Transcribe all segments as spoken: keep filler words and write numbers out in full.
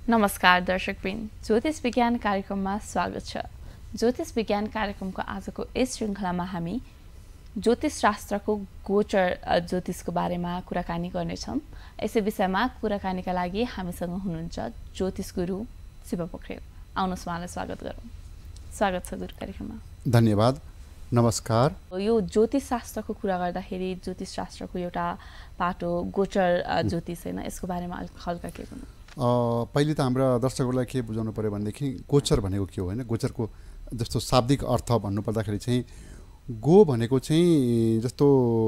नमस्कार दर्शकवृन्द, ज्योतिष विज्ञान कार्यक्रममा स्वागत छ। ज्योतिष विज्ञान कार्यक्रमको आजको यस श्रृङ्खलामा हामी ज्योतिष शास्त्रको गोचर ज्योतिषको बारेमा कुराकानी गर्नेछौँ। यसै विषयमा कुराकानीका लागि हामीसँग हुनुहुन्छ ज्योतिष गुरु शिव पोखरेल। आउनुहोस् उहाँलाई स्वागत गरौँ। स्वागत छ गुरु कार्यक्रममा। धन्यवाद, नमस्कार। यो ज्योतिष शास्त्रको कुरा गर्दाखेरि ज्योतिष शास्त्रको एउटा पाटो गोचर ज्योतिष होइन, यसको बारेमा अलिक हल्का के भन्नु? पहिले त हाम्रा दर्शकहरूलाई के बुझाउनु पर्यो भनेदेखि गोचर भनेको के हो होइन। गोचरको जस्तो शाब्दिक अर्थ भन्नुपर्दाखेरि चाहिँ गो भनेको चाहिँ जस्तो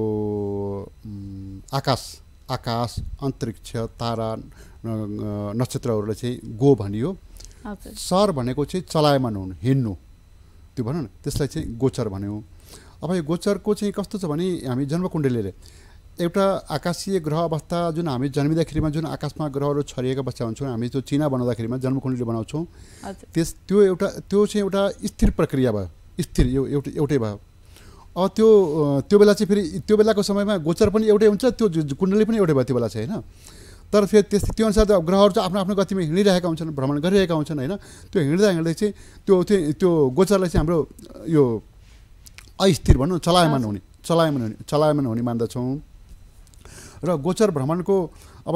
आकाश आकाश अन्तरिक्ष तारा नक्षत्रहरूलाई चाहिँ गो भनियो। सर भनेको चाहिँ चलायमान हुनु, हिँड्नु, त्यो भनौँ न, त्यसलाई चाहिँ गोचर भन्यो। अब यो गोचरको चाहिँ कस्तो छ भने हामी जन्मकुण्डलीले एउटा आकाशीय ग्रह अवस्था जुन हामी जन्मिँदाखेरिमा जुन आकाशमा ग्रहहरू छरिएका बच्चा हुन्छौँ, हामी त्यो चिना बनाउँदाखेरिमा जन्मकुण्डली बनाउँछौँ, त्यस त्यो एउटा त्यो चाहिँ एउटा स्थिर प्रक्रिया भयो, स्थिर यो एउटा एउटै भयो। अब त्यो त्यो बेला चाहिँ फेरि त्यो बेलाको समयमा गोचर पनि एउटै हुन्छ, त्यो कुण्डली पनि एउटै भयो त्यो बेला चाहिँ होइन। तर फेरि त्यस त्यो अनुसार त ग्रहहरू चाहिँ आफ्नो आफ्नो गतिमा हिँडिरहेका हुन्छन्, भ्रमण गरिरहेका हुन्छन् होइन। त्यो हिँड्दा हिँड्दै चाहिँ त्यो त्यो गोचरलाई चाहिँ हाम्रो यो अस्थिर भनौँ, चलायमान हुने चलायमान हुने चलायमान हुने मान्दछौँ। र गोचर भ्रमणको अब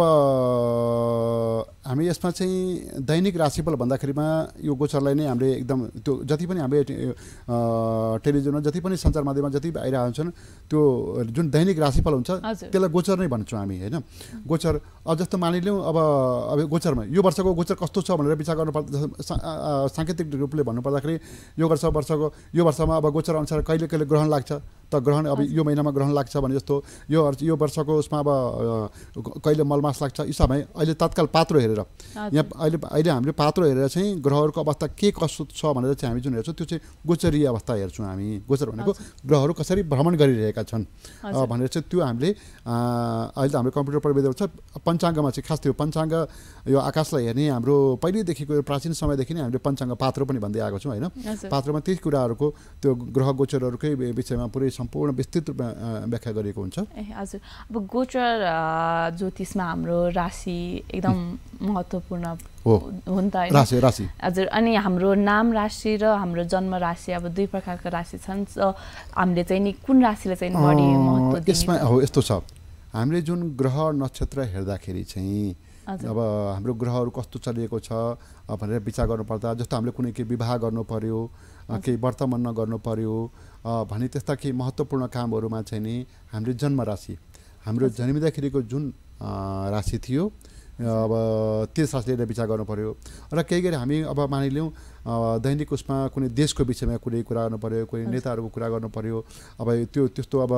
हामी यसमा चाहिँ दैनिक राशिफल भन्दाखेरिमा यो गोचरलाई नै हामीले एकदम त्यो जति पनि हामीले टेलिभिजनमा जति पनि सञ्चार माध्यममा जति आइरहेका हुन्छन् त्यो जुन दैनिक राशिफल हुन्छ त्यसलाई गोचर नै भन्छौँ हामी होइन। गोचर अब जस्तो मानिलिउँ अब अब गोचरमा यो वर्षको गोचर कस्तो छ भनेर विचार गर्नुपर्दा साङ्केतिक रूपले भन्नुपर्दाखेरि यो वर्ष वर्षको यो वर्षमा अब गोचर अनुसार कहिले कहिले ग्रहण लाग्छ, त ग्रहण अब यो महिनामा ग्रहण लाग्छ भने जस्तो यो यो वर्षको उसमा अब कहिले मलमास लाग्छ, यी समय अहिले तत्काल पात्रो हेरेर यहाँ अहिले अहिले हामीले पात्रो हेरेर चाहिँ ग्रहहरूको अवस्था के कस्तो छ भनेर चाहिँ हामी जुन हेर्छौँ त्यो चाहिँ गोचरीय अवस्था हेर्छौँ हामी। गोचर भनेको ग्रहहरू कसरी भ्रमण गरिरहेका छन् भनेर चाहिँ त्यो हामीले अहिले त हाम्रो कम्प्युटर प्रविधिहरू छ। पञ्चाङ्गमा चाहिँ खास त्यो पञ्चाङ्ग यो आकाशलाई हेर्ने हाम्रो पहिल्यैदेखिको प्राचीन समयदेखि नै हामीले पञ्चाङ्ग पात्रो पनि भन्दै आएको छौँ होइन। पात्रमा त्यही कुराहरूको त्यो ग्रह गोचरहरूकै विषयमा पुरै सम्पूर्ण विस्तृत रूपमा व्याख्या गरिएको हुन्छ। ए हजुर, अब गोचर ज्योतिषमा हाम्रो राशि एकदम महत्त्वपूर्ण हो हो नि त होइन? राशि राशि हजुर। अनि हाम्रो नाम राशि र हाम्रो जन्म राशि अब दुई प्रकारका राशि छन्। हामीले चाहिँ नि कुन राशिलाई चाहिँ बढी महत्त्व दिने? यसमा हो यस्तो छ, हामीले जुन ग्रह नक्षत्र हेर्दाखेरि चाहिँ अब हाम्रो ग्रहहरू कस्तो चलिएको छ भनेर विचार गर्नुपर्दा जस्तो हामीले कुनै केही विवाह गर्नु पर्यो, केही वर्तमान गर्नु पर्यो भने त्यस्ता केही महत्त्वपूर्ण कामहरूमा चाहिँ नि हामीले जन्म राशि हाम्रो जन्मिँदाखेरिको जुन राशि थियो अब त्यस राशिले विचार गर्नु पर्यो। र केही गरी हामी अब मानिलिउँ दैनिक उसमा कुनै देशको विषयमा कुनै कुरा गर्नु पर्यो, कुनै नेताहरूको कुरा गर्नु पर्यो, अब त्यो त्यस्तो अब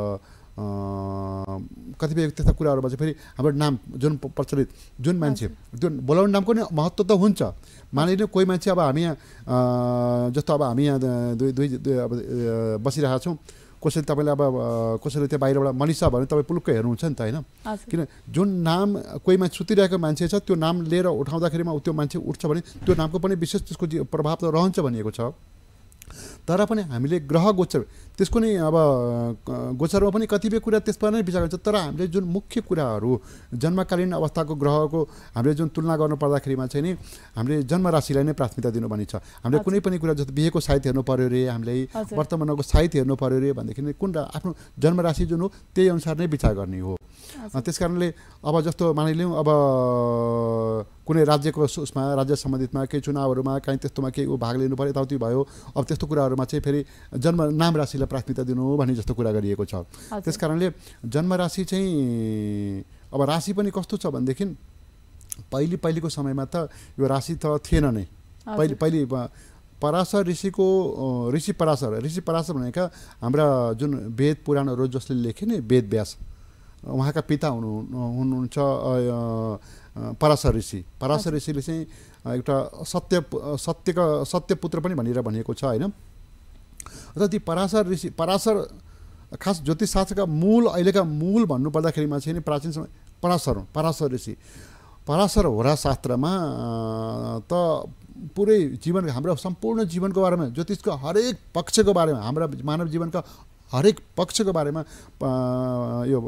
कतिपय त्यस्ता कुराहरूमा चाहिँ फेरि हाम्रो नाम जुन प्रचलित जुन मान्छे त्यो बोलाउने नामको नि महत्त्व त हुन्छ। मानिलिउँ कोही मान्छे अब हामी यहाँ जस्तो अब हामी यहाँ दुई दुई अब बसिरहेका छौँ, कसैले तपाईँले अब कसैले त्यो बाहिरबाट मनिषा भने तपाईँ पुलुक्कै हेर्नुहुन्छ नि त होइन। किन जुन नाम कोही मान्छे सुतिरहेको मान्छे छ त्यो नाम लिएर उठाउँदाखेरिमा त्यो मान्छे उठ्छ भने त्यो नामको पनि विशेष त्यसको प्रभाव त रहन्छ भनिएको छ। तर पनि हामीले ग्रह गोचर त्यसको नै अब गोचरमा पनि कतिपय कुरा त्यसमा नै विचार गर्छ। तर हामीले जुन मुख्य कुराहरू जन्मकालीन अवस्थाको ग्रहको हामीले जुन तुलना गर्नु पर्दाखेरिमा चाहिँ नि हामीले जन्म राशिलाई नै प्राथमिकता दिनु भनिन्छ। हामीले कुनै पनि कुरा जस्तो बिहेको साइत हेर्नु पर्यो रे, हामीले वर्तमानको साइत हेर्नु पर्यो रे भनेदेखि कुन आफ्नो जन्म राशि जुन हो त्यही अनुसार नै विचार गर्ने हो। त्यस कारणले अब जस्तो मानिलिउँ अब कुनै राज्यको उसमा राज्य सम्बन्धितमा केही चुनावहरूमा काहीँ त्यस्तोमा केही भाग लिनु पर्यो, यताउति भयो, अब त्यस्तो कुराहरूमा चाहिँ फेरि जन्म नाम राशिलाई प्राथमिकता दिनु भन्ने जस्तो कुरा गरिएको छ। त्यस कारणले जन्म राशि चाहिँ अब राशि पनि कस्तो छ भनेदेखि पहिले पहिलेको समयमा त यो राशि त थिएन नै। पहिले पहिले पराशर ऋषिको ऋषि पराशर ऋषि पराशर भनेका हाम्रा जुन वेद पुराणहरू जसले लेखे नि वेद व्यास उहाँका पिता हुनु हुनुहुन्छ पराशर ऋषि। पराशर ऋषिले चाहिँ एउटा सत्य सत्यका सत्यपुत्र पनि भनेर भनिएको छ होइन। र ती पराशर ऋषि पराशर खास ज्योतिषशास्त्रका मूल अहिलेका मूल भन्नुपर्दाखेरिमा चाहिँ नि प्राचीन समय पराशर पराशर ऋषि पराशर होरा शास्त्रमा त पुरै जीवन हाम्रो सम्पूर्ण जीवनको बारेमा ज्योतिषको हरेक पक्षको बारेमा हाम्रा मानव जीवनका हरेक पक्षको बारेमा यो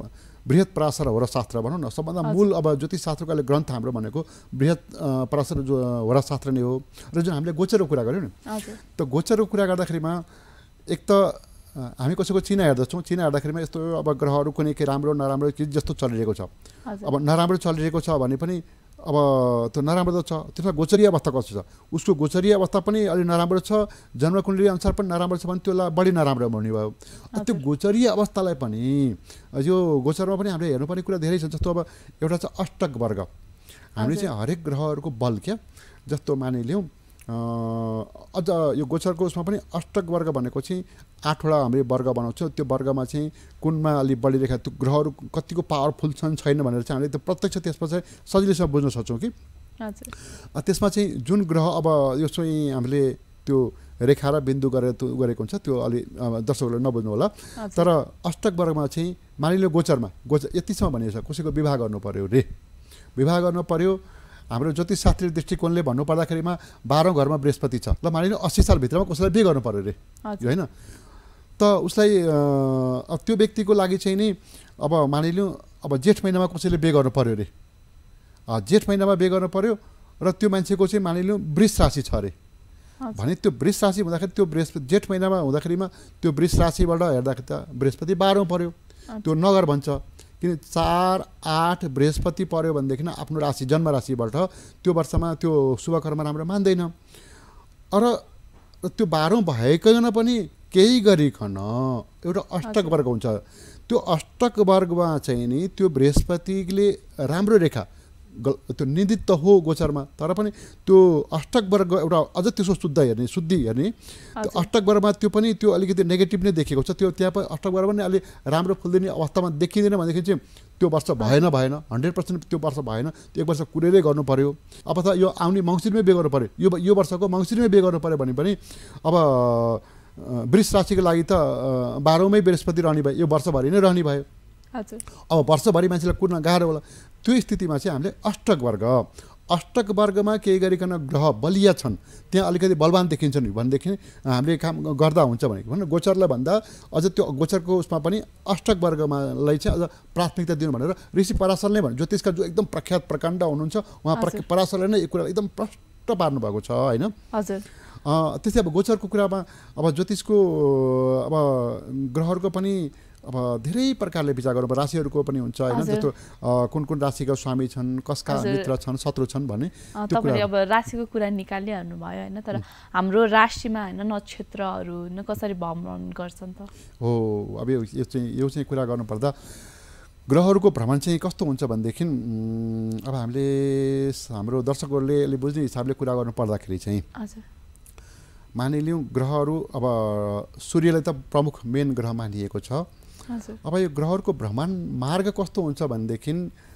बृहत पराशर होराशास्त्र भनौँ न, सबभन्दा मूल अब ज्योतिषशास्त्रको अहिले ग्रन्थ हाम्रो भनेको बृहत पराशर जो होराशास्त्र नै हो। र जुन हामीले गोचरको कुरा गऱ्यौँ नि, त गोचरको कुरा गर्दाखेरिमा एक त हामी कसैको चिना हेर्दछौँ, चिना हेर्दाखेरिमा यस्तो अब ग्रहहरू कुनै के राम्रो नराम्रो के जस्तो चलिरहेको छ। अब नराम्रो चलिरहेको छ भने पनि अब त्यो नराम्रो त छ, त्यसमा गोचरीय अवस्था कस्तो छ, उसको गोचरीय अवस्था पनि अलि नराम्रो छ, जन्मकुण्डली अनुसार पनि नराम्रो छ भने त्यसलाई बढी नराम्रो हुने भयो। त्यो गोचरीय अवस्थालाई पनि यो गोचरमा पनि हामीले हेर्नुपर्ने कुरा धेरै छ। जस्तो अब एउटा छ अष्टक वर्ग, हामीले चाहिँ हरेक ग्रहहरूको बल क्या, जस्तो मानिलिउँ अझ यो गोचरको उसमा पनि अष्टक वर्ग भनेको चाहिँ आठवटा हामीले वर्ग बनाउँछौँ। त्यो वर्गमा चाहिँ कुनमा अलिक बढिरहेका त्यो ग्रहहरू कतिको पावरफुल छन् छैन भनेर चाहिँ हामीले त्यो प्रत्यक्ष त्यसमा चाहिँ सजिलैसँग बुझ्न सक्छौँ कि। त्यसमा चाहिँ जुन ग्रह अब यो चाहिँ हामीले त्यो रेखा र बिन्दु गरेर त्यो गरेको हुन्छ, त्यो अलि दर्शकहरूले नबुझ्नु होला। तर अष्टक वर्गमा चाहिँ मानिलियो गोचरमा गोचर यतिसम्म भनिएको छ, कसैको विवाह गर्नु पर्यो रे, विवाह गर्नु पर्यो। हाम्रो ज्योतिषशास्त्रीय दृष्टिकोणले भन्नुपर्दाखेरिमा बाह्रौँ घरमा बृहस्पति छ, ल मानिलिनु अस्सी सालभित्रमा कसैलाई बिहे गर्नु पर्यो रे, होइन त उसलाई त्यो व्यक्तिको लागि चाहिँ नि अब मानिलिउँ अब जेठ महिनामा कसैले बिहे गर्नु पर्यो रे, जेठ महिनामा बिहे गर्नु पर्यो र त्यो मान्छेको चाहिँ मानिलिउँ वृष राशि छ अरे भने त्यो वृष राशि हुँदाखेरि त्यो बृहस्पति जेठ महिनामा हुँदाखेरिमा त्यो वृष राशिबाट हेर्दाखेरि त बृहस्पति बाह्रौँ पर्यो, त्यो नगर भन्छ। किन चार आठ बृहस्पति पर्यो भनेदेखि आफ्नो राशि जन्म राशिबाट त्यो वर्षमा त्यो शुभ कर्म राम्रो मान्दैन। र त्यो बाह्रौँ भइकन पनि केही गरिकन एउटा अष्टक वर्ग हुन्छ। त्यो अष्टक वर्गमा चाहिँ नि त्यो बृहस्पतिले राम्रो रेखा त्यो निन्दित त हो गोचरमा, तर पनि त्यो अष्टक वर्ग एउटा अझ त्यसो शुद्ध हेर्ने शुद्धि हेर्ने त्यो अष्टक वर्गमा त्यो पनि त्यो अलिकति नेगेटिभ नै देखेको छ। त्यो त्यहाँ पनि अष्टक वर्ग पनि अलि राम्रो फुल्दिने अवस्थामा देखिँदैन भनेदेखि चाहिँ त्यो वर्ष भएन भएन हन्ड्रेड पर्सेन्ट त्यो वर्ष भएन, त्यो एक वर्ष कुरेरै गर्नु पऱ्यो। अब त यो आउने मङ्सिरमै बिहे गर्नु पऱ्यो, यो यो वर्षको मङ्सिरमै बिहे गर्नु पऱ्यो भने पनि अब वृष राशिको लागि त बाह्रौँमै बृहस्पति रहने भयो, यो वर्षभरि नै रहने भयो। अब वर्षभरि मान्छेलाई कुर्न गाह्रो होला। त्यो स्थितिमा चाहिँ हामीले अष्टक वर्ग अष्टक वर्गमा केही गरिकन ग्रह बलिया छन्, त्यहाँ अलिकति बलवान देखिन्छन् भनेदेखि हामीले काम गर्दा हुन्छ भनेको भन्न गोचरलाई भन्दा अझ त्यो गोचरको उसमा पनि अष्टक वर्गमालाई चाहिँ अझ प्राथमिकता दिनु भनेर ऋषि पराशर नै भन्नु, ज्योतिषका जो एकदम प्रख्यात प्रकाण्ड हुनुहुन्छ उहाँ पराशरले नै यो कुरा एकदम प्रष्ट पार्नु भएको छ, होइन। हजुर। त्यस्तै अब गोचरको कुरामा अब ज्योतिषको अब ग्रहहरूको पनि अब धेरै प्रकारले विचार गर्नु, राशिहरूको पनि हुन्छ होइन, जस्तो कुन कुन राशिका स्वामी छन्, कसका मित्र छन्, शत्रु छन् भन्ने तपाईँले अब राशिको कुरा निकालिहाल्नु भयो होइन। तर हाम्रो राशिमा होइन नक्षत्रहरू न कसरी भ्रमण गर्छन् त? हो, अब यो चाहिँ यो चाहिँ कुरा गर्नुपर्दा ग्रहहरूको भ्रमण चाहिँ कस्तो हुन्छ भनेदेखि अब हामीले हाम्रो दर्शकहरूले अलि बुझ्ने हिसाबले कुरा गर्नु पर्दाखेरि चाहिँ मानिलिउँ ग्रहहरू अब सूर्यलाई त प्रमुख मेन ग्रह मानिएको छ। अब यो ग्रहहरूको भ्रमण मार्ग कस्तो हुन्छ भनेदेखि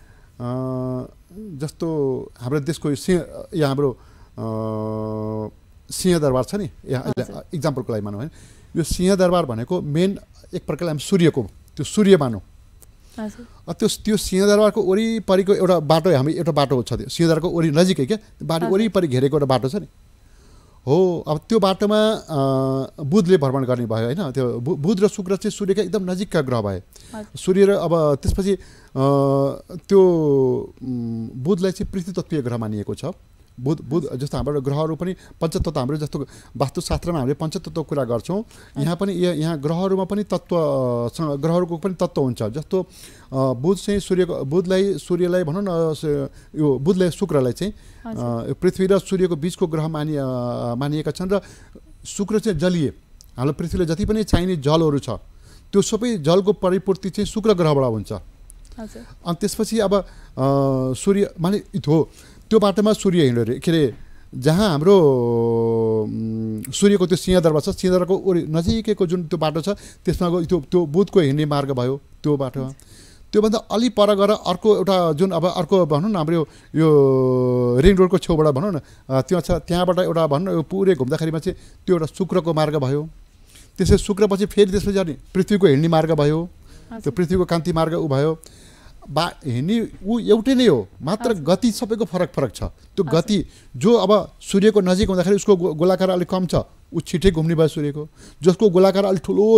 जस्तो हाम्रो देशको सिंह यहाँ हाम्रो सिंहदरबार छ नि, यहाँ इक्जाम्पलको लागि मानौँ होइन, यो सिंहदरबार भनेको मेन एक प्रकारले हामी सूर्यको त्यो सूर्य मानौँ। त्यो त्यो सिंहदरबारको वरिपरिको एउटा बाटो हामी एउटा बाटो छ, त्यो सिंहदरबारको वरि नजिकै क्या बाटो वरिपरि घेरेको एउटा बाटो छ नि हो। अब त्यो बाटोमा बुधले भ्रमण गर्ने भयो होइन, त्यो बुध र शुक्र चाहिँ सूर्यका एकदम नजिकका ग्रह भए। सूर्य र अब त्यसपछि त्यो बुधलाई चाहिँ पृथ्वी तत्त्वीय ग्रह मानिएको छ। बुध बुध जस्तो हाम्रो ग्रहहरू पनि पञ्चतत्त्व हाम्रो जस्तो वास्तुशास्त्रमा हामीले पञ्चतत्त्वको कुरा गर्छौँ, यहाँ पनि यहाँ ग्रहहरूमा पनि तत्त्व ग्रहहरूको पनि तत्त्व हुन्छ। जस्तो बुध चाहिँ सूर्यको बुधलाई सूर्यलाई भनौँ न यो बुधलाई शुक्रलाई चाहिँ पृथ्वी र सूर्यको बिचको ग्रह मानि मानिएका छन् र शुक्र चाहिँ जलीय, हाम्रो पृथ्वीलाई जति पनि चाहिने जलहरू छ त्यो सबै जलको परिपूर्ति चाहिँ शुक्र ग्रहबाट हुन्छ। अनि त्यसपछि अब सूर्य माने हो त्यो बाटोमा सूर्य हिँड्यो अरे के अरे जहाँ हाम्रो सूर्यको त्यो सिंहदरबार छ, सिंहदरबारको वरि नजिकैको जुन त्यो बाटो छ त्यसमा त्यो त्यो बुधको हिँड्ने मार्ग भयो त्यो बाटोमा। त्योभन्दा अलि पर गएर अर्को एउटा जुन अब अर्को भनौँ न हाम्रो यो रिङ रोडको छेउबाट भनौँ न त्यहाँ छ, त्यहाँबाट एउटा भनौँ न यो पुरै घुम्दाखेरिमा चाहिँ त्यो एउटा शुक्रको मार्ग भयो। त्यसै शुक्रपछि फेरि त्यसपछि जाने पृथ्वीको हिँड्ने मार्ग भयो, त्यो पृथ्वीको कान्ति मार्ग ऊ भयो। बा हिँड्ने ऊ एउटै नै हो, मात्र गति सबैको फरक फरक छ। त्यो गति जो अब सूर्यको नजिक हुँदाखेरि उसको गोलाकार अलिक कम छ, ऊ छिट्टै घुम्ने भयो सूर्यको। जसको गोलाकार अलिक ठुलो छ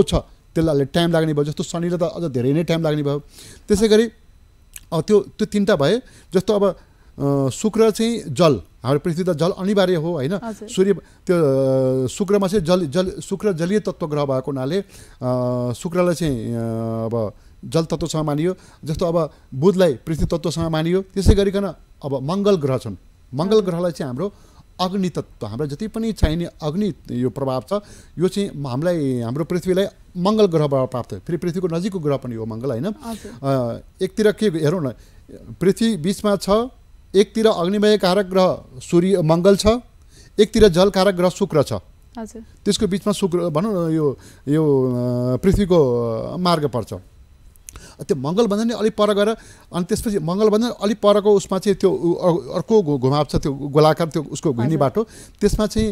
त्यसलाई अलि टाइम लाग्ने भयो, जस्तो शनिलाई त अझ धेरै नै टाइम लाग्ने भयो। त्यसै गरी अब त्यो त्यो तिनवटा भए। जस्तो अब शुक्र चाहिँ जल, हाम्रो पृथ्वी त जल अनिवार्य हो होइन। सूर्य त्यो शुक्रमा चाहिँ जल जल शुक्र जलीय तत्त्व ग्रह भएको हुनाले शुक्रलाई चाहिँ अब जल तत्त्वसँग मानियो। जस्तो अब बुधलाई पृथ्वी तत्त्वसँग मानियो। त्यसै गरिकन अब मङ्गल ग्रह छन्। मङ्गल ग्रहलाई चाहिँ हाम्रो अग्नि तत्त्व, हाम्रो जति पनि चाहिने अग्नि यो प्रभाव छ, यो चाहिँ हामीलाई हाम्रो पृथ्वीलाई मङ्गल ग्रहबाट प्राप्त हो। फेरि पृथ्वीको नजिकको ग्रह पनि हो मङ्गल होइन। एकतिर के हेरौँ न, पृथ्वी बिचमा छ, एकतिर अग्निमय कारक ग्रह सूर्य मङ्गल छ, एकतिर जल कारक ग्रह शुक्र छ। त्यसको बिचमा शुक्र भनौँ न यो यो पृथ्वीको मार्ग पर्छ। त्यो मङ्गल भन्दा नि अलिक पर गएर अनि त्यसपछि मङ्गल भन्दा अलिक परको उसमा चाहिँ त्यो अर्को घुमाव छ, त्यो गोलाकार त्यो उसको घुइने बाटो, त्यसमा चाहिँ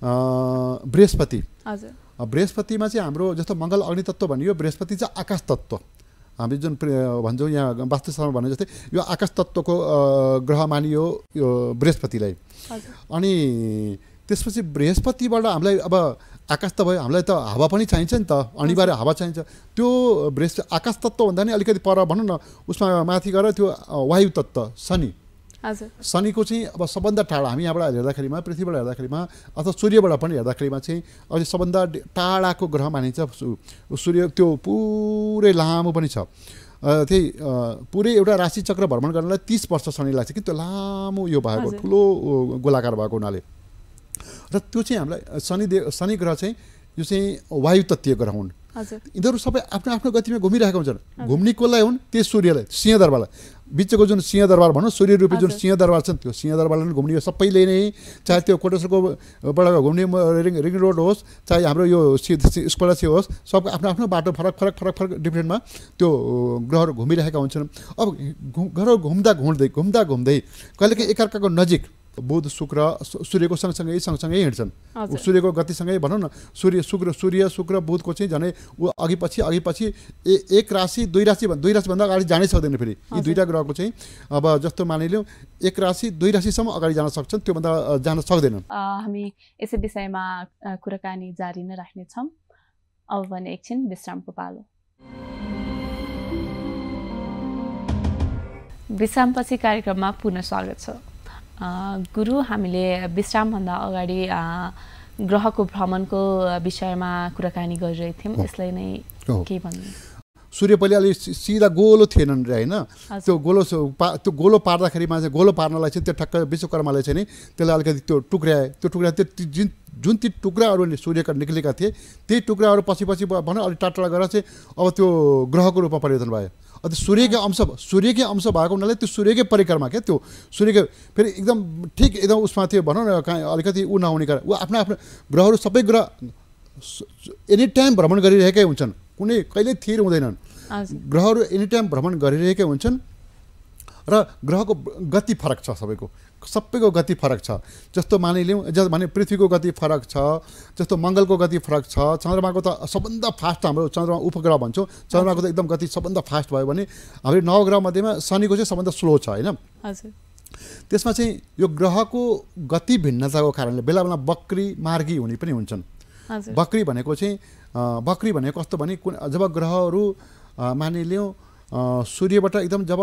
बृहस्पति। बृहस्पतिमा चाहिँ हाम्रो जस्तो मङ्गल अग्नि तत्त्व भनियो, बृहस्पति चाहिँ आकाश तत्त्व। हामी जुन भन्छौँ यहाँ वास्तुशास्त्रमा भने जस्तै यो आकाश तत्त्वको ग्रह मानियो यो बृहस्पतिलाई। अनि त्यसपछि बृहस्पतिबाट हामीलाई अब आकाश त भयो, हामीलाई त हावा पनि चाहिन्छ नि त, अनिवार्य हावा चाहिन्छ। त्यो बृहस्पति आकाश तत्त्व भन्दा नि अलिकति पर भनौँ न उसमा माथि गएर त्यो वायु तत्त्व शनि। शनिको चाहिँ अब सबभन्दा टाढा हामी यहाँबाट हेर्दाखेरिमा पृथ्वीबाट हेर्दाखेरिमा अथवा सूर्यबाट पनि हेर्दाखेरिमा चाहिँ अहिले सबभन्दा टाढाको ग्रह मानिन्छ सूर्य। त्यो पुरै लामो पनि छ। त्यही पुरै एउटा राशि चक्र भ्रमण गर्नलाई तिस वर्ष शनि लाग्छ कि त्यो लामो यो भएको ठुलो गोलाकार भएको हुनाले। र त्यो चाहिँ हामीलाई शनि देव शनि ग्रह चाहिँ यो चाहिँ वायु तत्त्वीय ग्रह हुन्। यिनीहरू सबै आफ्नो आफ्नो गतिमा घुमिरहेका हुन्छन्। घुम्ने कसलाई हुन्? त्यही सूर्यलाई, सिंहदरबारलाई। बिचको जुन सिंहदरबार भनौँ सूर्य रूपी जुन सिंहदरबार छन् त्यो सिंहदरबारलाई पनि घुम्ने सबैले नै, चाहे त्यो कोटेश्वरकोबाट घुम्ने रिङ रिङ रोड होस्, चाहे हाम्रो यो स्कलरसिप होस्, सबको आफ्नो आफ्नो बाटो फरक फरक फरक फरक डिफ्रेन्टमा त्यो ग्रहहरू घुमिरहेका हुन्छन्। अब ग्रहहरू घुम्दा घुम्दै घुम्दा घुम्दै कहिलेकाहीँ एकअर्काको नजिक बुध शुक्र सूर्यको सँगसँगै सँगसँगै हिँड्छन्। सूर्यको गतिसँगै भनौँ न सूर्य शुक्र सूर्य शुक्र बुधको चाहिँ झनै ऊ अघि पछि अघि पछि ए एक राशि दुई राशि दुई राशिभन्दा अगाडि जानै सक्दैन। फेरि यी दुईवटा ग्रहको चाहिँ अब जस्तो मानिलिउँ एक राशि दुई राशिसम्म अगाडि जान सक्छन्, त्योभन्दा जान सक्दैनन्। हामी यसै विषयमा कुराकानी जारी नै राख्नेछौँ। अब भने एकछिन विश्रामको पालो। विश्रामपछि कार्यक्रममा पुनः स्वागत छ। गुरु, हामीले विश्रामभन्दा अगाडि ग्रहको भ्रमणको विषयमा कुराकानी गरिरहेको थियौँ, यसलाई नै के भन्नु? सूर्य पहिले अलि सिधा गोलो थिएनन् रे होइन। त्यो गोलो त्यो गोलो पार्दाखेरिमा चाहिँ गोलो पार्नलाई चाहिँ त्यो ठक्क विश्वकर्माले चाहिँ नि त्यसलाई अलिकति त्यो टुक्राए। त्यो टुक्रा त्यो जुन जुन ती टुक्राहरू सूर्यका निक्लेका थिए त्यही टुक्राहरू पछि पछि भनौँ अलिक टाढा गएर चाहिँ अब त्यो ग्रहको रूपमा परिवर्तन भयो। अन्त सूर्यकै अंश सूर्यकै अंश भएको हुनाले त्यो सूर्यकै परिक्रमा क्या त्यो सूर्यकै फेरि एकदम ठिक एकदम उसमा थियो भनौँ न कहीँ अलिकति ऊ नहुने कारण ऊ आफ्नो आफ्नो ग्रहहरू सबै ग्रह एनी टाइम भ्रमण गरिरहेकै हुन्छन्, कुनै कहिल्यै थिर हुँदैनन्। ग्रहहरू एनी टाइम भ्रमण गरिरहेकै हुन्छन् र ग्रहको गति फरक छ, सबैको सबैको गति फरक छ। जस्तो मानिलिउँ जस्तो भने पृथ्वीको गति फरक छ, जस्तो मङ्गलको गति फरक छ, चन्द्रमाको त सबभन्दा फास्ट हाम्रो चन्द्रमा उपग्रह भन्छौँ, चन्द्रमाको त एकदम गति सबभन्दा फास्ट भयो भने हाम्रो नवग्रह मध्येमा शनिको चाहिँ सबभन्दा स्लो छ होइन। त्यसमा चाहिँ यो ग्रहको गति भिन्नताको कारणले बेला बेला बक्री मार्गी हुने पनि हुन्छन्। बक्री भनेको चाहिँ बक्री भनेको कस्तो भने जब ग्रहहरू मानिलिउँ सूर्यबाट एकदम जब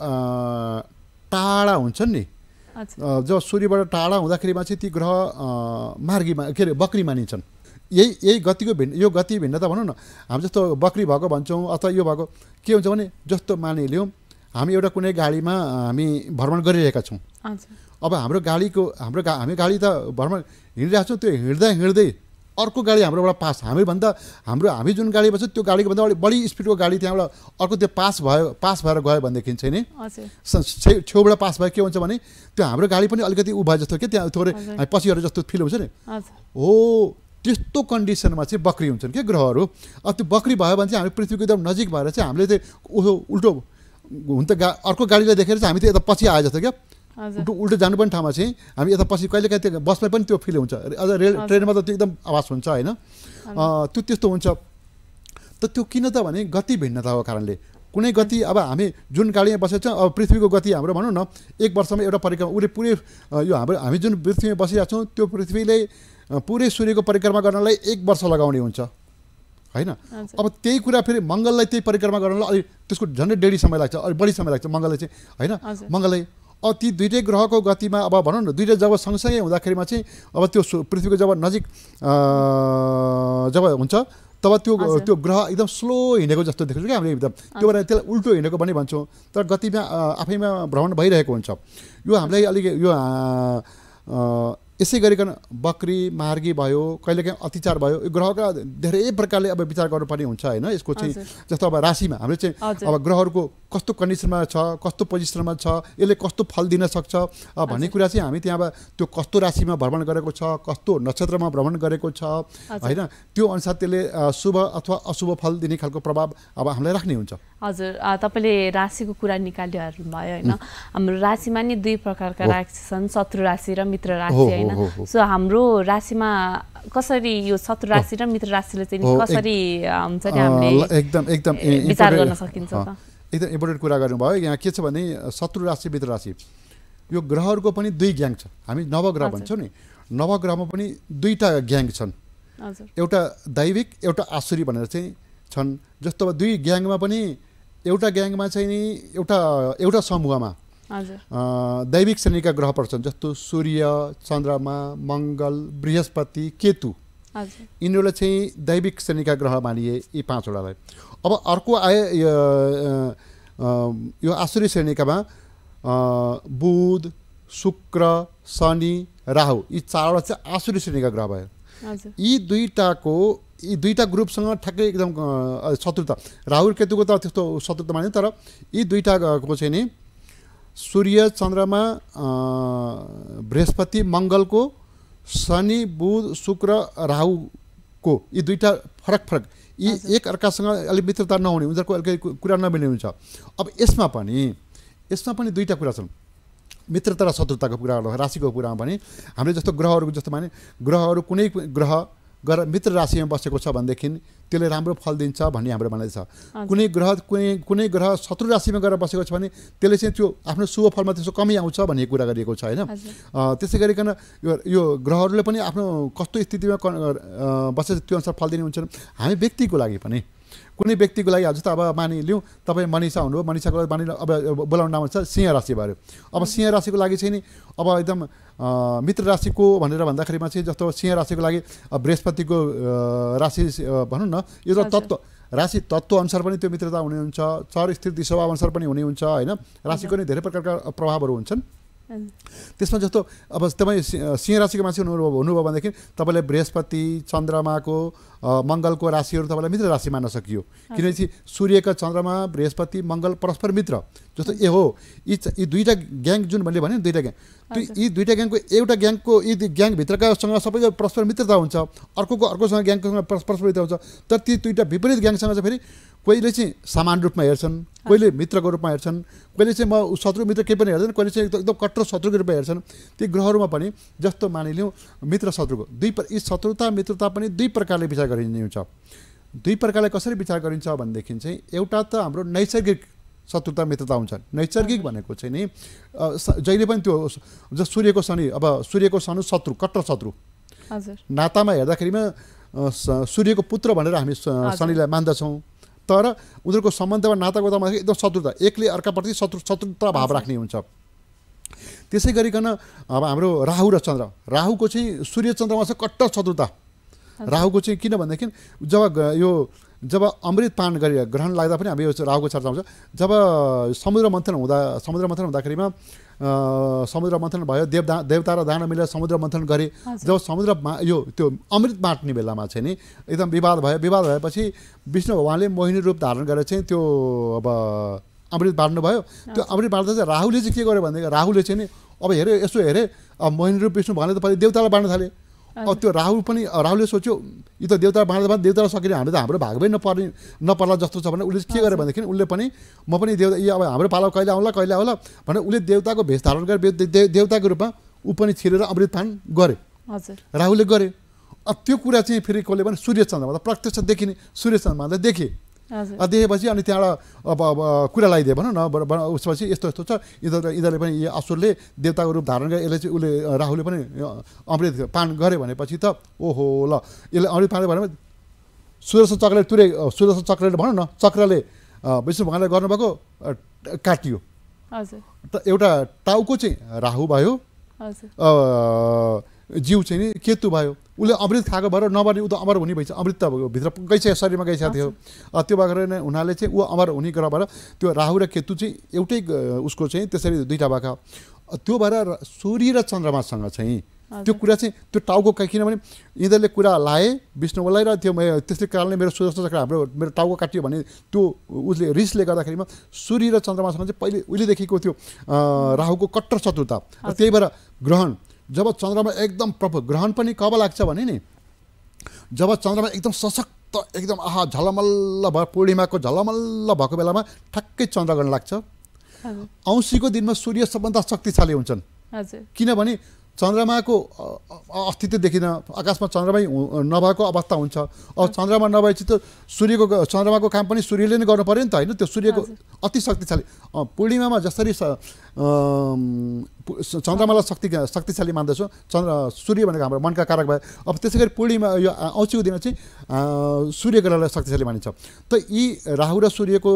टाढा हुन्छन् नि, जब सूर्यबाट टाढा हुँदाखेरिमा चाहिँ ती ग्रह मार्गीमा के अरे बक्री मानिन्छन्। यही यही गतिको भिन्न यो गति भिन्नता भनौँ न। हामी जस्तो बक्री भएको भन्छौँ अथवा यो भएको के हुन्छ भने जस्तो मानिलिउँ हामी एउटा कुनै गाडीमा हामी भ्रमण गरिरहेका छौँ। अब हाम्रो गाडीको हाम्रो गा हामी गाडी त भ्रमण हिँडिरहेको छौँ, त्यो हिँड्दा हिँड्दै अर्को गाडी हाम्रोबाट पास हामीभन्दा हाम्रो हामी जुन गाडी बस्छ त्यो गाडीको भन्दा अलिक बढी स्पिडको गाडी त्यहाँबाट अर्को त्यो पास भयो पास भएर गयो भनेदेखि चाहिँ नि छेउबाट पास भयो के हुन्छ भने त्यो हाम्रो गाडी पनि अलिकति उ भयो जस्तो के त्यहाँ थोरै पछि गएर जस्तो फिल हुन्छ नि। हो त्यस्तो कन्डिसनमा चाहिँ बक्री हुन्छन् क्या ग्रहहरू। अब त्यो बक्री भयो भने चाहिँ हामी पृथ्वीको एकदम नजिक भएर चाहिँ हामीले चाहिँ उयो उल्टो हुन त गा अर्को गाडीलाई देखेर चाहिँ हामी त यता पछि आए जस्तो क्या उल्टो उल्टो जानुपर्ने ठाउँमा चाहिँ हामी यता पछि कहिलेकाहीँ त्यो बसमा पनि त्यो फिल हुन्छ, अझ रेल ट्रेनमा त त्यो एकदम आवाज हुन्छ होइन। त्यो त्यस्तो हुन्छ त। त्यो किन त भने गति भिन्नताको कारणले कुनै गति अब हामी जुन गाडीमा बसेको छौँ अब पृथ्वीको गति हाम्रो भनौँ न एक वर्षमा एउटा परिक्रमा उसले पुरै यो हाम्रो हामी जुन पृथ्वीमा बसिरहेको छौँ त्यो पृथ्वीले पुरै सूर्यको परिक्रमा गर्नलाई एक वर्ष लगाउने हुन्छ होइन। अब त्यही कुरा फेरि मङ्गललाई त्यही परिक्रमा गर्नलाई अलि त्यसको झन्डै डेढी समय लाग्छ, अलि बढी समय लाग्छ मङ्गललाई चाहिँ होइन। मङ्गललाई अब ती दुइटै ग्रहको गतिमा अब भनौँ न दुइटै जब सँगसँगै हुँदाखेरिमा चाहिँ अब त्यो पृथ्वीको जब नजिक जब हुन्छ तब त्यो त्यो ग्रह एकदम स्लो हिँडेको जस्तो देख्छौँ क्या हामीले एकदम, त्यो भएर त्यसलाई उल्टो हिँडेको पनि भन्छौँ, तर गतिमा आफैमा भ्रमण भइरहेको हुन्छ। यो हामीलाई अलिक यो यसै गरिकन बकरी मार्गी भयो, कहिलेकाहीँ अतिचार भयो, यो ग्रहका धेरै प्रकारले अब विचार गर्नुपर्ने हुन्छ होइन। यसको चाहिँ जस्तो अब राशिमा हामीले चाहिँ अब ग्रहहरूको कस्तो कन्डिसनमा छ, कस्तो पोजिसनमा छ, यसले कस्तो फल दिन सक्छ भन्ने कुरा चाहिँ हामी त्यहाँ अब त्यो कस्तो राशिमा भ्रमण गरेको छ, कस्तो नक्षत्रमा भ्रमण गरेको छ होइन, त्यो अनुसार त्यसले शुभ अथवा अशुभ फल दिने खालको प्रभाव अब हामीलाई राख्ने हुन्छ। हजुर, तपाईँले राशिको कुरा निकाल्नु भयो होइन। हाम्रो राशिमा नि दुई प्रकारका राशि छन्, शत्रु राशि र मित्र राशि होइन। सो हाम्रो राशिमा कसरी यो शत्रु राशि र मित्र राशिले चाहिँ कसरी हुन्छ नि हामीले एकदम एकदम विचार गर्न सकिन्छ त? एकदम इम्पोर्टेन्ट कुरा गर्नुभयो। यहाँ के छ भने शत्रु राशि मित्र राशि यो ग्रहहरूको पनि दुई ग्याङ छ। हामी नवग्रह भन्छौँ नि, नवग्रहमा पनि दुईवटा ग्याङ छन्, एउटा दैविक एउटा आसुरी भनेर चाहिँ छन्। जस्तो अब दुई ग्याङमा पनि एउटा ग्याङमा चाहिँ नि एउटा एउटा समूहमा दैविक श्रेणीका ग्रह पर्छन्, जस्तो सूर्य, चन्द्रमा, मङ्गल, बृहस्पति, केतु, यिनीहरूलाई चाहिँ दैविक श्रेणीका ग्रह मानिए यी पाँचवटालाई। अब अर्को आए यो आसुरी श्रेणीकामा बुध, शुक्र, शनि, राहु, यी चारवटा चाहिँ आसुरी श्रेणीका ग्रह भयो। यी दुईटाको यी दुईटा ग्रुपसँग ठ्याक्कै एकदम शत्रुता, राहु केतुको त त्यस्तो शत्रुता मानिन्छ, तर यी दुईटाको चाहिँ नि सूर्य, चन्द्रमा, बृहस्पति, मङ्गलको, शनि, बुध, शुक्र, राहुको यी दुईटा फरक फरक, यी एक अर्कासँग अलिक मित्रता नहुने, उनीहरूको अलिकति कुरा नमिल्ने हुन्छ। अब यसमा पनि यसमा पनि दुईवटा कुरा छन्, मित्रता र शत्रुताको कुरा गर्दा राशिको कुरामा पनि हामीले जस्तो ग्रहहरूको जस्तो माने ग्रहहरू कुनै ग्रह गएर मित्र राशिमा बसेको छ भनेदेखि त्यसले राम्रो फल दिन्छ भन्ने हाम्रो भनाइ छ। कुनै ग्रह कुनै कुनै ग्रह शत्रु राशिमा गएर बसेको छ भने त्यसले चाहिँ त्यो आफ्नो शुभ फलमा त्यसको कमी आउँछ भन्ने कुरा गरिएको छ होइन। त्यसै गरिकन यो यो ग्रहहरूले पनि आफ्नो कस्तो स्थितिमा बसेर त्यो अनुसार फल दिने हुन्छन्। हामी व्यक्तिको लागि पनि कुनै व्यक्तिको लागि जस्तो अब मानिलिउँ तपाईँ मनिषा हुनुभयो, मनिषाको लागि मानि अब बोलाउने नाम छ सिंह राशि भयो। अब सिंह राशिको लागि चाहिँ नि अब एकदम मित्र राशिको भनेर भन्दाखेरिमा चाहिँ जस्तो सिंह राशिको लागि बृहस्पतिको राशि भनौँ न, यो त तत्त्व राशि तत्त्व अनुसार पनि त्यो मित्रता हुने हुन्छ, चर स्थिति स्वभाव अनुसार पनि हुने हुन्छ होइन। राशिको नि धेरै प्रकारका प्रभावहरू हुन्छन्। त्यसमा जस्तो अब तपाईँ सिंह राशिको मान्छे हुनु हुनुभयो भनेदेखि तपाईँले बृहस्पति, चन्द्रमाको, मङ्गलको राशिहरू तपाईँलाई मित्र राशि मान्न सकियो, किनकि सूर्यका चन्द्रमा, बृहस्पति, मङ्गल परस्पर मित्र। जस्तो ए हो यी यी दुईवटा ग्याङ जुन मैले भने दुईवटा ग्याङ, त्यो यी दुईवटा ग्याङको एउटा ग्याङको यी ग्याङभित्रकासँग सबै परस्पर मित्रता हुन्छ, अर्कोको अर्कोसँग ग्याङकोसँग परस्पर मित्रता हुन्छ। तर ती दुईवटा विपरीत ग्याङसँग चाहिँ फेरि कोहीले चाहिँ समान रूपमा हेर्छन्, कोहीले मित्रको रूपमा हेर्छन्, कोहीले चाहिँ म शत्रु मित्र केही पनि हेर्दैन, कोहीले चाहिँ एकदम कट्टर शत्रुको रूपमा हेर्छन्। ती ग्रहहरूमा पनि जस्तो मानिलिउँ मित्र शत्रुको दुई यी शत्रुता मित्रता पनि दुई प्रकारले विचार गरिने हुन्छ। दुई प्रकारले कसरी विचार गरिन्छ भनेदेखि चाहिँ एउटा त हाम्रो नैसर्गिक शत्रुता मित्रता हुन्छ। नैसर्गिक भनेको चाहिँ नि जहिले पनि त्यो जस्तो सूर्यको शनि, अब सूर्यको शनि शत्रु कट्टर शत्रु, नातामा हेर्दाखेरिमा सूर्यको पुत्र भनेर हामी शनिलाई मान्दछौँ, तर उनीहरूको सम्बन्धमा नातागोतामा एकदम शत्रुता, एकले अर्काप्रति शत्रु शत्रुता भाव राख्ने हुन्छ। त्यसै गरिकन अब हाम्रो राहु र चन्द्र, राहुको चाहिँ सूर्य चन्द्रमा चाहिँ कट्टर शत्रुता। राहुको चाहिँ किन भनेदेखि जब यो जब अमृत पान गरी ग्रहण लाग्दा पनि हामी यो राहुको चर्चा हुन्छ। जब समुद्र मन्थन हुँदा समुद्र मन्थन हुँदाखेरिमा समुद्र मन्थन भयो, देवदा देवता र दानव मिलेर समुद्र मन्थन गरे। जब समुद्रमा यो त्यो अमृत बाँट्ने बेलामा चाहिँ नि एकदम विवाद भयो। विवाद भएपछि विष्णु भगवानले मोहिनी रूप धारण गरेर चाहिँ त्यो अब अमृत बाँड्नु भयो। त्यो अमृत बाँड्दा चाहिँ राहुले चाहिँ के गर्यो भनेदेखि राहुले चाहिँ नि अब हेऱ्यो यसो हेरे अब मोहिनी रूप विष्णु भगवानले त पहिले देवतालाई बाँड्न थाले। अब त्यो राहु पनि राहुले सोच्यो यो त देवता बाँड्दा देवतालाई सकिने हामी त हाम्रो भागमै नपर्ने नपर्ला जस्तो छ भने उसले के गर्यो भनेदेखि उसले पनि म पनि देवता यी अब हाम्रो पालो कहिले आउला कहिले आउला भनेर उसले देवताको भेष धारण गरेर देवताको रूपमा ऊ पनि छिरेर अमृतपान गरे। राहुले गरे। अब त्यो कुरा चाहिँ फेरि कसले भने सूर्य चन्द्रमा त प्रत्यक्ष देखिने, सूर्य चन्द्रमाले देखे। देखेपछि अनि त्यहाँबाट अब अब कुरा लगाइदियो भनौँ न, उसपछि यस्तो यस्तो छ यिनीहरू यिनीहरूले पनि यो असुरले देवताको रूप धारण गरे, यसले चाहिँ उसले राहुले पनि अमृत पान गरे भनेपछि त ओहो ल यसले अमृत पान भने सुदर्शन चक्रले तुरे सुदर्शन चक्रले भनौँ न चक्रले विष्णु भगवानले गर्नुभएको काटियो त एउटा टाउको चाहिँ राहु भयो जिउ चाहिँ नि केतु भयो उसले अमृत खाएको भएर नमर्ने ऊ त अमर हुने भइसक्यो अमृत त भित्र गइसक्यो शरीरमा गइसकेको थियो त्यो भएर हुनाले चाहिँ ऊ अमर हुने ग्रह भएर त्यो राहु र केतु चाहिँ एउटै उसको चाहिँ त्यसरी दुईवटा भएका त्यो भएर सूर्य र चन्द्रमासँग चाहिँ त्यो कुरा चाहिँ त्यो टाउको किनभने यिनीहरूले कुरा लाए विष्णुलाई र त्यो त्यसले कारणले मेरो सुदर्शन चक्र हाम्रो मेरो टाउको काटियो भने त्यो उसले रिसले गर्दाखेरिमा सूर्य र चन्द्रमासँग चाहिँ पहिले उहिलेदेखिको त्यो राहुको कट्टर शत्रुता त्यही भएर ग्रहण जब चन्द्रमा एकदम प्रभ ग्रहण पनि कब लाग्छ भने नि जब चन्द्रमा एकदम सशक्त एकदम आहा झलमल्ल भयो पूर्णिमाको झलमल्ल भएको बेलामा ठ्याक्कै चन्द्रग्रहण लाग्छ औँसीको दिनमा सूर्य सबभन्दा शक्तिशाली हुन्छन् किनभने चन्द्रमाको अस्तित्व देखिन आकाशमा चन्द्रमा नभएको अवस्था हुन्छ अब चन्द्रमा नभएपछि त सूर्यको चन्द्रमाको काम पनि सूर्यले नै गर्नु पर्यो नि त होइन त्यो सूर्यको अति शक्तिशाली पूर्णिमामा जसरी चन्द्रमालाई शक्ति शक्तिशाली मान्दछौँ चन्द्र सूर्य भनेको हाम्रो मनका कारक भयो अब त्यसै गरी पूर्णिमा यो औँसीको दिन चाहिँ सूर्य ग्रहलाई शक्तिशाली मानिन्छ त यी राहु र सूर्यको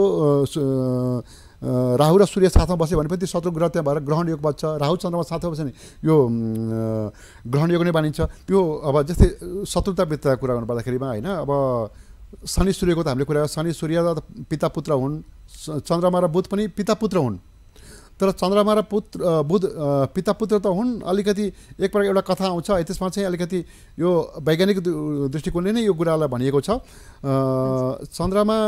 राहु र सूर्य साथमा बस्यो भने पनि त्यो शत्रु ग्रह त्यहाँ भएर ग्रहण योग बन्छ राहु चन्द्रमा साथमा बस्यो भने यो ग्रहण योग नै मानिन्छ त्यो अब जस्तै शत्रुता वृत्तका कुरा गर्नु पर्दाखेरिमा होइन अब शनि सूर्यको त हामीले कुरा शनि सूर्य पिता पुत्र हुन् चन्द्रमा र बुध पनि पिता पुत्र हुन् तर चन्द्रमा र पुत्र बुध पिता पुत्र त हुन् अलिकति एक प्रकार एउटा कथा आउँछ त्यसमा चाहिँ अलिकति यो वैज्ञानिक दृष्टिकोणले नै यो कुरालाई भनिएको छ चन्द्रमा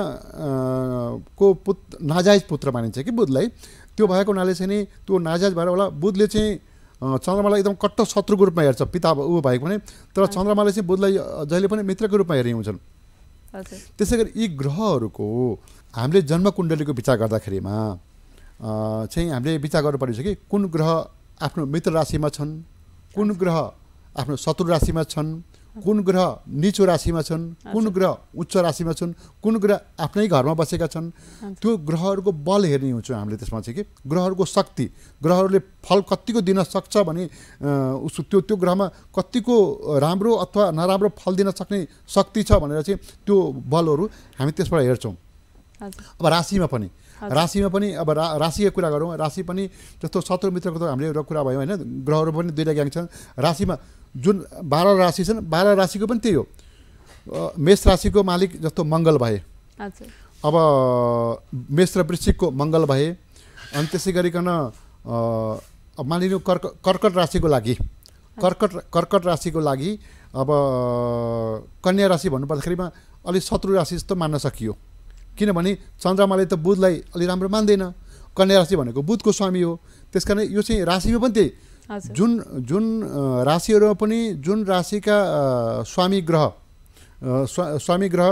को पुत्र नाजायज पुत्र मानिन्छ कि बुधलाई त्यो भएको हुनाले चाहिँ नि त्यो नाजायज भएर होला बुधले चाहिँ चन्द्रमालाई एकदम कट्टर शत्रुको रूपमा हेर्छ पिता ऊ भएको भने तर चन्द्रमाले चाहिँ बुधलाई जहिले पनि मित्रको रूपमा हेर्ने हुन्छन् त्यसै गरी यी ग्रहहरूको हामीले जन्मकुण्डलीको विचार गर्दाखेरिमा चाहिँ हामीले विचार गर्नुपर्छ कि कुन ग्रह आफ्नो मित्र राशिमा छन् कुन ग्रह आफ्नो शत्रु राशिमा छन् कुन ग्रह निचो राशिमा छन् कुन ग्रह उच्च राशिमा छन् कुन ग्रह आफ्नै घरमा बसेका छन् त्यो ग्रहहरूको बल हेर्ने हुन्छौँ हामीले त्यसमा चाहिँ कि ग्रहहरूको शक्ति ग्रहहरूले फल कतिको दिन सक्छ भने उस त्यो त्यो ग्रहमा कतिको राम्रो अथवा नराम्रो फल दिन सक्ने शक्ति छ भनेर चाहिँ त्यो बलहरू हामी त्यसबाट हेर्छौँ अब राशिमा पनि राशिमा पनि अब रा राशिको कुरा गरौँ राशि पनि जस्तो शत्रु मित्रको त हामीले एउटा कुरा भयो होइन ग्रहहरू पनि दुईवटा ग्याङ छन् राशिमा जुन बाह्र राशि छन् बाह्र राशिको पनि त्यही हो मेष राशिको मालिक जस्तो मङ्गल भए अब मेष र वृश्चिकको मङ्गल भए अनि त्यसै गरिकन मानिलिनु कर्क कर्कट राशिको लागि कर्कट कर्कट राशिको लागि अब कन्या राशि भन्नुपर्दाखेरिमा अलिक शत्रु राशि जस्तो मान्न सकियो किनभने चन्द्रमाले त बुधलाई अलि राम्रो मान्दैन कन्या राशि भनेको बुधको स्वामी हो त्यसकारण यो चाहिँ राशिमा पनि त्यही जुन जुन राशिहरूमा पनि जुन राशिका स्वामी ग्रह स्वामी ग्रह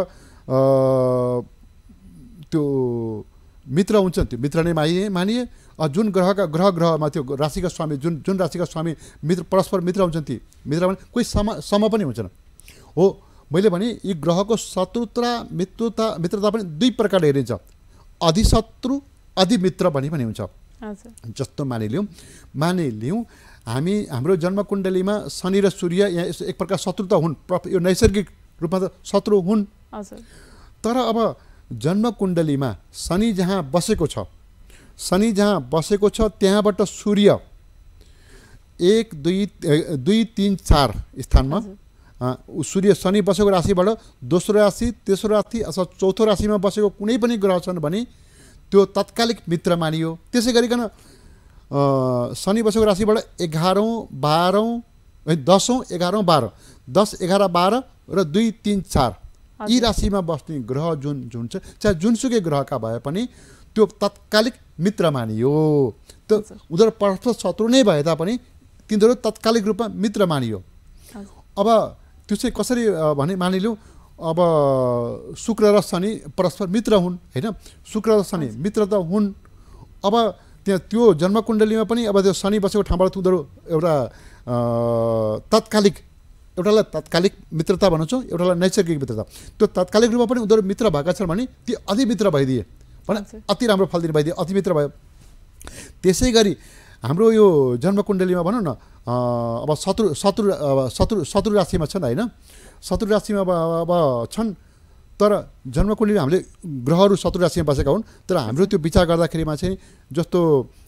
त्यो मित्र हुन्छ त्यो मित्र नै मानिए मानिए जुन ग्रहका ग्रह ग्रहमा त्यो राशिका स्वामी जुन जुन राशिका स्वामी मित्र परस्पर मित्र हुन्छन् ती मित्र भने कोही सम सम पनि हुन्छन् हो मैले भने यी ग्रहको शत्रुता मित्रता मित्रता पनि दुई प्रकारले हेरिन्छ अधिशत्रु अधिमित्र भनी पनि हुन्छ जस्तो मानिलिउँ मानिलिउँ हामी हाम्रो जन्मकुण्डलीमा शनि र सूर्य यहाँ एक प्रकार शत्रु त हुन् यो नैसर्गिक रूपमा त शत्रु हुन् तर अब जन्मकुण्डलीमा शनि जहाँ बसेको छ शनि जहाँ बसेको छ त्यहाँबाट सूर्य एक दुई दुई तिन चार स्थानमा सूर्य शनि बसेको राशिबाट दोस्रो राशि तेस्रो राशि अथवा चौथो राशिमा बसेको कुनै पनि ग्रह छन् भने त्यो तत्कालिक मित्र मानियो त्यसै गरिकन शनि बसेको राशिबाट एघारौँ बाह्रौँ दसौँ एघारौँ बाह्र दस एघार बाह्र र दुई तिन चार यी राशिमा बस्ने ग्रह जुन जुन छ चाहे जुनसुकै ग्रहका भए पनि त्यो तत्कालिक मित्र मानियो त्यो उनीहरू परस्पर शत्रु नै भए तापनि तिनीहरू तत्कालिक रूपमा मित्र मानियो अब त्यो चाहिँ कसरी भने मानिलिउँ अब शुक्र र शनि परस्पर मित्र हुन् होइन शुक्र र शनि मित्र त हुन् अब त्यहाँ त्यो जन्मकुण्डलीमा पनि अब त्यो शनि बसेको ठाउँबाट उनीहरू एउटा तत्कालिक एउटालाई तत्कालिक मित्रता भन्छौँ एउटालाई नैसर्गिक मित्रता त्यो तत्कालिक रूपमा पनि उनीहरू मित्र भएका छन् भने ती अति मित्र भइदिए भने अति राम्रो फल दिने भइदिए अति मित्र भयो त्यसै गरी हाम्रो यो जन्मकुण्डलीमा भनौँ न अब शत्रु शत्रु शत्रु शत्रु राशिमा छन् होइन शत्रु राशिमा अब अब छन् तर जन्मकुण्डलीमा हामीले ग्रहहरू शत्रु राशिमा बसेका हुन् तर हाम्रो त्यो विचार गर्दाखेरिमा चाहिँ जस्तो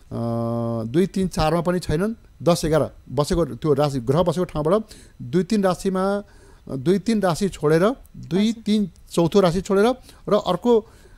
दुई तिन चारमा पनि छैनन् दस एघार बसेको त्यो राशि ग्रह बसेको ठाउँबाट दुई तिन राशिमा दुई तिन राशि छोडेर दुई तिन चौथो राशि छोडेर र अर्को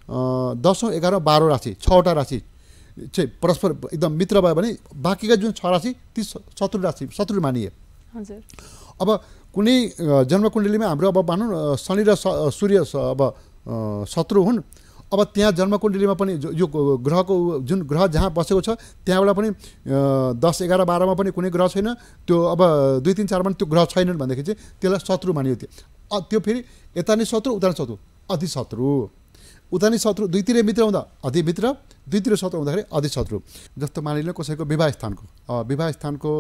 दसौँ एघार बाह्र राशि छवटा राशि चाहिँ परस्पर एकदम मित्र भयो भने बाँकीका जुन छ राशि ती शत्रु राशि शत्रु मानिए। हजुर अब कुनै जन्मकुण्डलीमा हाम्रो अब भनौँ शनि र सूर्य अब शत्रु हुन् अब त्यहाँ जन्मकुण्डलीमा पनि यो ग्रहको जुन ग्रह जहाँ बसेको छ त्यहाँबाट पनि दस एघार बाह्रमा पनि कुनै ग्रह छैन त्यो अब दुई तिन चारमा त्यो ग्रह छैनन् भनेदेखि चाहिँ त्यसलाई शत्रु मानियो त्यो त्यो फेरि यता नै शत्रु उता नै शत्रु अधिशत्रु उता नै शत्रु दुईतिर मित्र हुँदा अधिमित्र दुईतिर शत्रु हुँदाखेरि अधिशत्रु। जस्तो मानिलिनु कसैको विवाह स्थानको विवाह स्थानको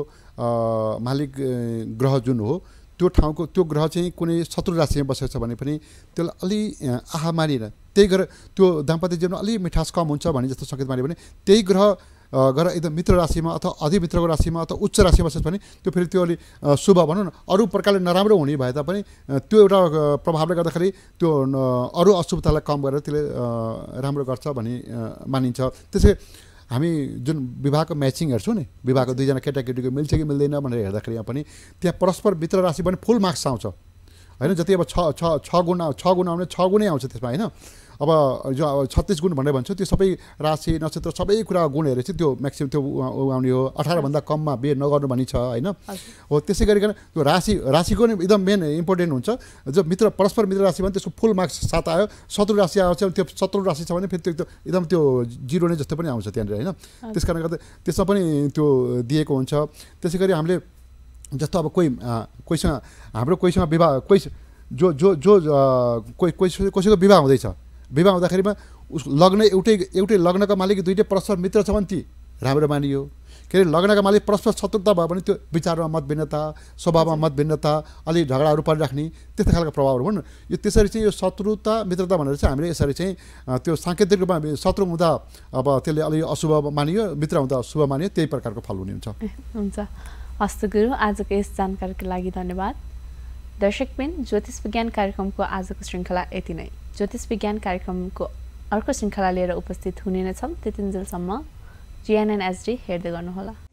मालिक ग्रह जुन हो त्यो ठाउँको त्यो ग्रह चाहिँ कुनै शत्रु राशिमा बसेको छ भने पनि त्यसलाई अलि आहा मानिएन त्यही गरेर त्यो दाम्पत्य जीवनमा अलि मिठास कम हुन्छ भने जस्तो सङ्केत मान्यो भने त्यही ग्रह गएर एकदम मित्र राशिमा अथवा अधिमित्रको राशिमा अथवा उच्च राशिमा बसेछ भने त्यो फेरि त्यो अलि शुभ भनौँ न अरू प्रकारले नराम्रो हुने भए तापनि त्यो एउटा प्रभावले गर्दाखेरि त्यो अरू अशुभतालाई कम गरेर त्यसले राम्रो गर्छ भन्ने मानिन्छ। त्यसै हामी जुन विवाहको म्याचिङ हेर्छौँ नि विवाहको दुईजना केटाकेटीको मिल्छ कि मिल्दैन भनेर हेर्दाखेरि पनि त्यहाँ परस्पर मित्र राशि पनि फुल मार्क्स आउँछ होइन जति अब छ छ छ गुण छ गुण आउने छ गुणै आउँछ त्यसमा होइन। अब जो छत्तिस गुण भनेर भन्छ त्यो सबै राशि नक्षत्र सबै कुरा गुण हेरेर चाहिँ त्यो म्याक्सिमम त्यो आउने हो अठारभन्दा कममा बिहे नगर्नु भनी छ होइन हो। त्यसै गरिकन त्यो राशि राशिको नि एकदम मेन इम्पोर्टेन्ट हुन्छ जो मित्र परस्पर मित्र राशि भने त्यसको फुल मार्क्स सात आयो शत्रु राशि आउँछ त्यो शत्रु राशि छ भने फेरि त्यो एकदम त्यो जिरो नै जस्तो पनि आउँछ त्यहाँनिर होइन। त्यस कारणले गर्दा त्यसमा पनि त्यो दिएको हुन्छ। त्यसै गरी हामीले जस्तो अब कोही कोहीसँग हाम्रो कोहीसँग विवाह कोही जो जो जो कोही कोही कसैको विवाह हुँदैछ विवाह हुँदाखेरिमा उस लग्न एउटै एउटै लग्नका मालिक दुईटै परस्पर मित्र छ भने ती राम्रो मानियो के अरे लग्नका मालिक परस्पर शत्रुता भयो भने त्यो विचारमा मत भिन्नता स्वभावमा मत भिन्नता अलि झगडाहरू परिराख्ने त्यस्तो खालको प्रभावहरू हुन्। यो त्यसरी चाहिँ यो शत्रुता मित्रता भनेर चाहिँ हामीले यसरी चाहिँ त्यो साङ्केतिक रूपमा शत्रु हुँदा अब त्यसले अलि अशुभ मानियो मित्र हुँदा शुभ मानियो त्यही प्रकारको फल हुने हुन्छ। हुन्छ हस्त गुरु आजको यस जानकारीको लागि धन्यवाद। दर्शकबिन ज्योतिष विज्ञान कार्यक्रमको आजको श्रृङ्खला यति नै। ज्योतिष विज्ञान कार्यक्रमको अर्को श्रृङ्खला लिएर उपस्थित हुने नै छौँ त्यतिन्जेलसम्म जीएनएन एचडी हेर्दै गर्नुहोला।